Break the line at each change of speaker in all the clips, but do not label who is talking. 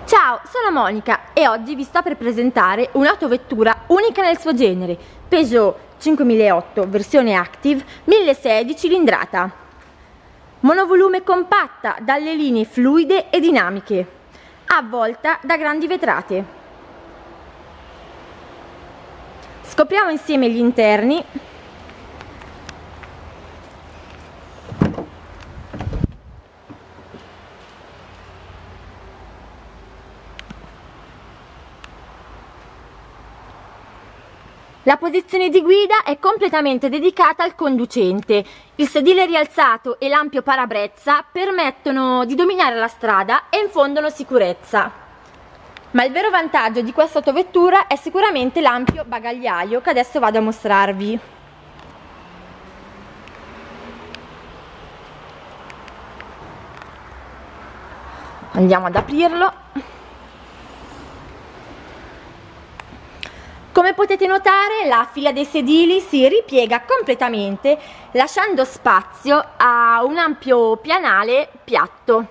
Ciao, sono Monica e oggi vi sto per presentare un'autovettura unica nel suo genere, Peugeot 5008 versione Active 1.6 cilindrata. Monovolume compatta dalle linee fluide e dinamiche, avvolta da grandi vetrate. Scopriamo insieme gli interni. La posizione di guida è completamente dedicata al conducente. Il sedile rialzato e l'ampio parabrezza permettono di dominare la strada e infondono sicurezza. Ma il vero vantaggio di questa autovettura è sicuramente l'ampio bagagliaio che adesso vado a mostrarvi. Andiamo ad aprirlo. Come potete notare, la fila dei sedili si ripiega completamente, lasciando spazio a un ampio pianale piatto.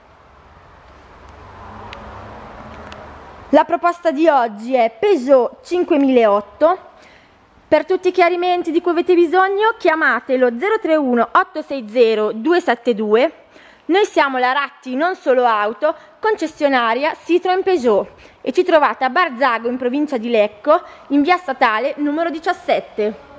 La proposta di oggi è Peugeot 5008. Per tutti i chiarimenti di cui avete bisogno, chiamatelo 031 860 272. Noi siamo la Ratti Non Solo Auto, concessionaria Citroën Peugeot, e ci trovate a Barzago in provincia di Lecco, in via Statale numero 17.